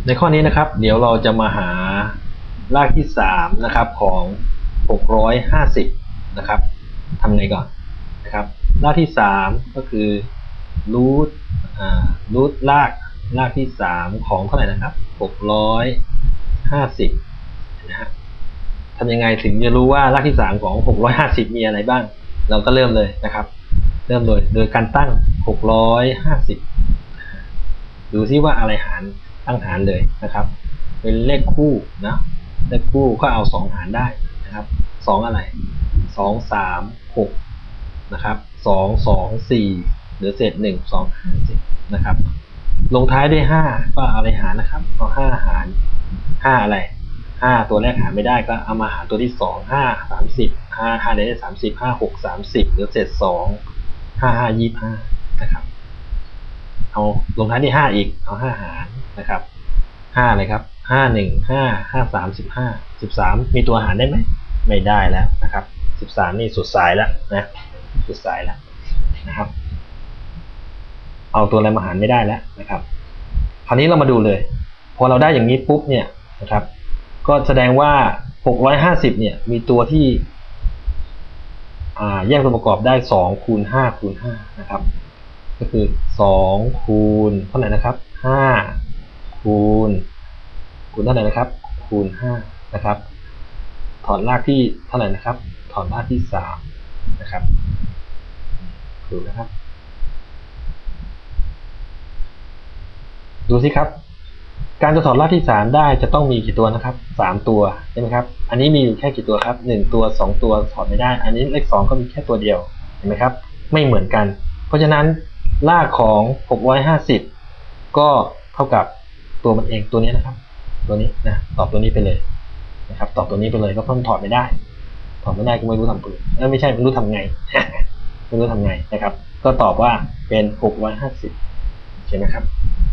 ในข้อนี้นะครับเดี๋ยวเราจะมาหารากที่3นะครับของ650นะครับทำไงก่อนนะครับรากที่3ก็คือรูทรากที่3ของเท่าไหร่นะครับ650นะฮะทำยังไงถึงจะรู้ว่ารากที่3ของ650มีอะไรบ้างเราก็เริ่มเลยนะครับเริ่มโดยการตั้ง650ดูซิว่าอะไรตั้งหารเลยนะครับเป็นเลขคู่นะเลขคู่ก็เอา2หารได้นะครับ2อะไร2 3 6นะครับ2 2 4เหลือเศษ1 2 5 10นะครับลงท้ายด้วย5ก็เอาอะไรหารนะครับเอา5หาร5อะไร5ตัวแรกหารไม่ได้ก็เอามาหารตัวที่2 5 30 5ได้30 5 6 30เหลือเศษ2 5 5 25นะครับเอาลงท้ายที่5อีกเอา5หารนะครับ5อะไรครับ5 1 5 5 3 13มีตัวหารได้ไหมไม่ได้แล้วนะครับ13นี่สุดสายแล้วนะสุดสายแล้วนะครับเอาตัวอะไรมาหารไม่ได้แล้วนะครับคราวนี้เรามาดูเลยพอเราได้อย่างนี้ปุ๊บเนี่ยนะครับก็แสดงว่า650เนี่ยมีตัวที่แยกตัวประกอบได้2คูณ5คูณ5นะครับก็คือ2คูณเท่าไหร่นะครับ5คูณเท่าไหร่นะครับคูณ5นะครับถอนรากที่เท่าไหร่นะครับถอนรากที่3นะครับดูนะครับดูสิครับการจะถอดรากที่3ได้จะต้องมีกี่ตัวนะครับ3ตัวใช่ไหมครับอันนี้มีอยู่แค่กี่ตัวครับ1ตัว2ตัวถอดไม่ได้อันนี้เลข2ก็มีแค่ตัวเดียวเห็นไหมครับไม่เหมือนกันเพราะฉะนั้นรากของ650ก็เท่ากับตัวมันเองตัวนี้นะครับตัวนี้นะตอบตัวนี้ไปเลยนะครับตอบตัวนี้ไปเลยก็เพิ่มถอดไม่ได้ก็ไม่รู้ทำปืนไม่ใช่ไม่รู้ทำไง ไม่รู้ทำไงนะครับก็ตอบว่าเป็น650ใช่ไหมครับ